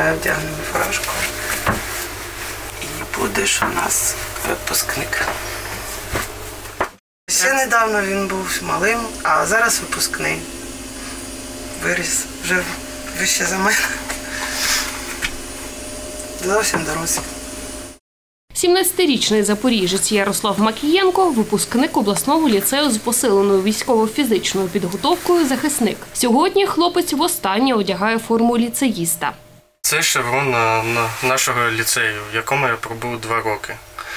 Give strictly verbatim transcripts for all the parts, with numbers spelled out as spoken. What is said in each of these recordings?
Давай вдягнемо фуражку. І будеш у нас випускник. Ще недавно він був малим, а зараз випускний. Виріс, вже вище за мене. Зовсім дорослий. сімнадцятирічний запоріжець Ярослав Макієнко – випускник обласного ліцею з посиленою військово-фізичною підготовкою «Захисник». Сьогодні хлопець востаннє одягає форму ліцеїста. Це шеврон нашого ліцею, в якому я пробув два роки.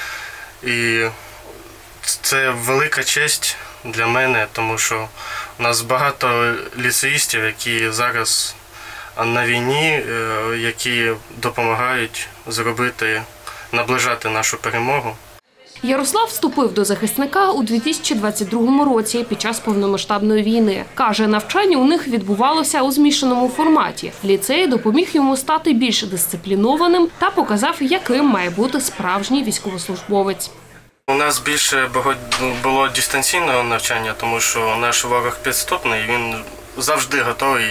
І це велика честь для мене, тому що у нас багато ліцеїстів, які зараз на війні, які допомагають зробити, наближати нашу перемогу. Ярослав вступив до захисника у дві тисячі двадцять другому році під час повномасштабної війни. Каже, навчання у них відбувалося у змішаному форматі. Ліцей допоміг йому стати більш дисциплінованим та показав, яким має бути справжній військовослужбовець. У нас більше було дистанційного навчання, тому що наш ворог підступний, він завжди готовий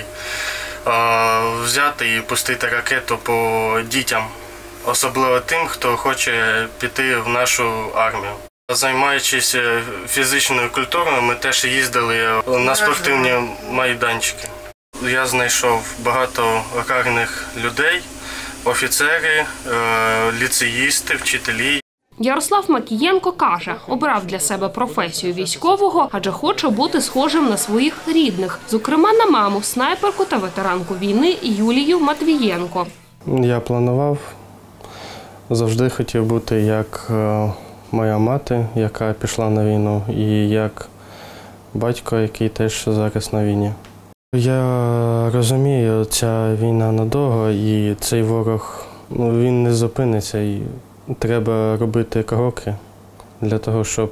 взяти і пустити ракету по дітям. Особливо тим, хто хоче піти в нашу армію. Займаючись фізичною культурою, ми теж їздили на спортивні майданчики. Я знайшов багато гарних людей, офіцери, ліцеїсти, вчителі. Ярослав Макієнко каже, обрав для себе професію військового, адже хоче бути схожим на своїх рідних, зокрема на маму, снайперку та ветеранку війни Юлію Матвієнко. Я планував. Завжди хотів бути як моя мати, яка пішла на війну, і як батько, який теж зараз на війні. Я розумію, ця війна надовго, і цей ворог, ну, він не зупиниться. І треба робити кроки для того, щоб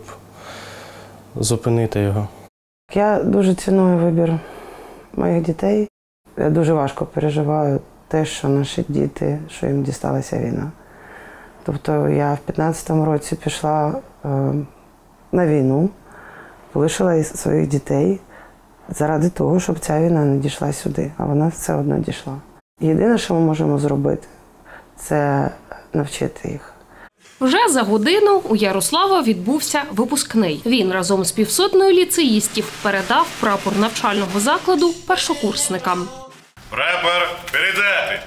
зупинити його. Я дуже ціную вибір моїх дітей. Я дуже важко переживаю те, що наші діти, що їм дісталася війна. Тобто я в п'ятнадцятому році пішла е, на війну, полишила своїх дітей заради того, щоб ця війна не дійшла сюди, а вона все одно дійшла. Єдине, що ми можемо зробити, це навчити їх. Вже за годину у Ярослава відбувся випускний. Він разом з півсотнею ліцеїстів передав прапор навчального закладу першокурсникам. Прапор передати!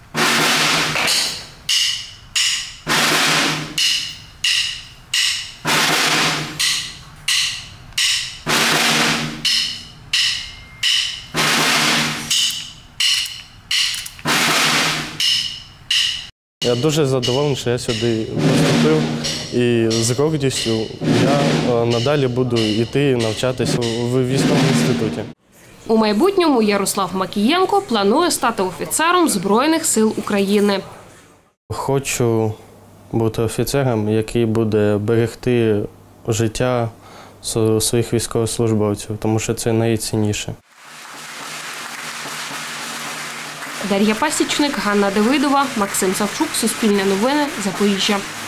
Я дуже задоволений, що я сюди поступив, і з гордістю я надалі буду йти навчатися в військовому інституті. У майбутньому Ярослав Макієнко планує стати офіцером Збройних сил України. Хочу бути офіцером, який буде берегти життя своїх військовослужбовців, тому що це найцінніше. Дар'я Пасічник, Ганна Давидова, Максим Савчук, Суспільне новини, Запоріжжя.